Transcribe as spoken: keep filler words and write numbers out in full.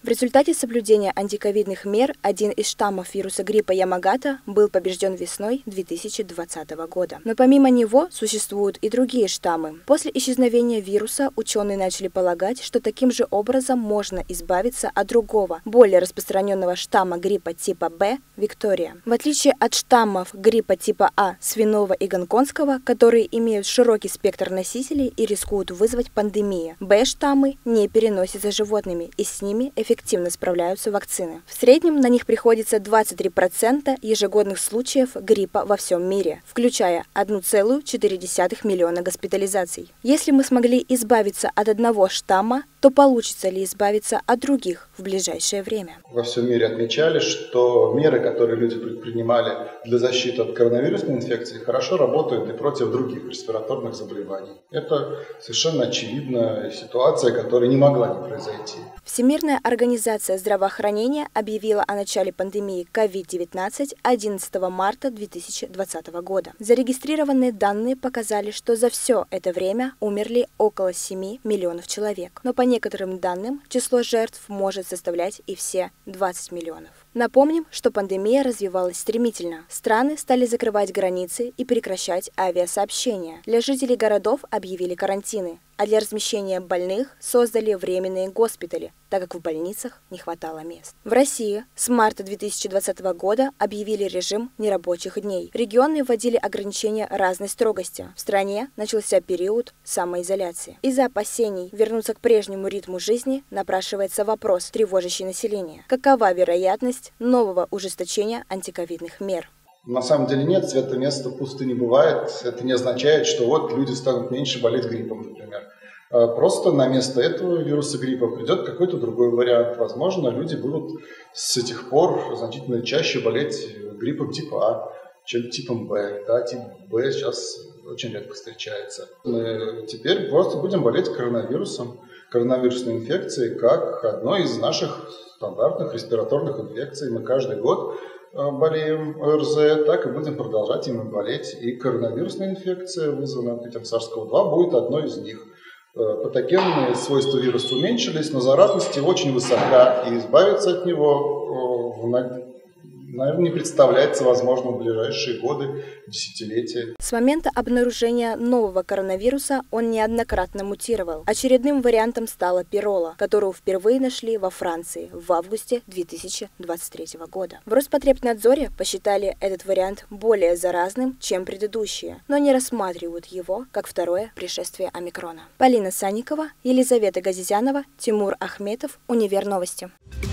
В результате соблюдения антиковидных мер один из штаммов вируса гриппа Ямагата был побежден весной две тысячи двадцатого года. Но помимо него существуют и другие штаммы. После исчезновения вируса ученые начали полагать, что таким же образом можно избавиться от другого, более распространенного штамма гриппа типа Б – Виктория. В отличие от штаммов гриппа типа А, свиного и гонконгского, которые имеют широкий спектр носителей и рискуют вызвать пандемию, Б-штаммы не переносятся животными, и с ними эффективно эффективно справляются вакцины. В среднем на них приходится двадцать три процента ежегодных случаев гриппа во всем мире, включая одна целая четыре десятых миллиона госпитализаций. Если мы смогли избавиться от одного штамма, то получится ли избавиться от других в ближайшее время? Во всем мире отмечали, что меры, которые люди предпринимали для защиты от коронавирусной инфекции, хорошо работают и против других респираторных заболеваний. Это совершенно очевидная ситуация, которая не могла не произойти. Всемирная организация здравоохранения объявила о начале пандемии ковид девятнадцать одиннадцатого марта две тысячи двадцатого года. Зарегистрированные данные показали, что за все это время умерли около семи миллионов человек. Но по некоторым данным число жертв может составлять и все двадцать миллионов. Напомним, что пандемия развивалась стремительно. Страны стали закрывать границы и прекращать авиасообщения. Для жителей городов объявили карантины, а для размещения больных создали временные госпитали, так как в больницах не хватало мест. В России с марта две тысячи двадцатого года объявили режим нерабочих дней. Регионы вводили ограничения разной строгости. В стране начался период самоизоляции. Из-за опасений вернуться к прежнему ритму жизни напрашивается вопрос, тревожащий население. Какова вероятность нового ужесточения антиковидных мер? На самом деле нет, света места пусто не бывает. Это не означает, что вот люди станут меньше болеть гриппом, например. Просто на место этого вируса гриппа придет какой-то другой вариант. Возможно, люди будут с этих пор значительно чаще болеть гриппом типа А, чем типом Б. Да, тип Б сейчас очень редко встречается. Мы теперь просто будем болеть коронавирусом, коронавирусной инфекцией, как одной из наших стандартных респираторных инфекций. Мы каждый год болеем ОРЗ, так и будем продолжать ими болеть. И коронавирусная инфекция, вызванная этим сарс ков два, будет одной из них. Патогенные свойства вируса уменьшились, но заразность его очень высока, и избавиться от него, наверное, не представляется возможным в ближайшие годы, десятилетия. С момента обнаружения нового коронавируса он неоднократно мутировал. Очередным вариантом стала пирола, которую впервые нашли во Франции в августе две тысячи двадцать третьего года. В Роспотребнадзоре посчитали этот вариант более заразным, чем предыдущие, но не рассматривают его как второе пришествие омикрона. Полина Санникова, Елизавета Газизянова, Тимур Ахметов, Универ Новости.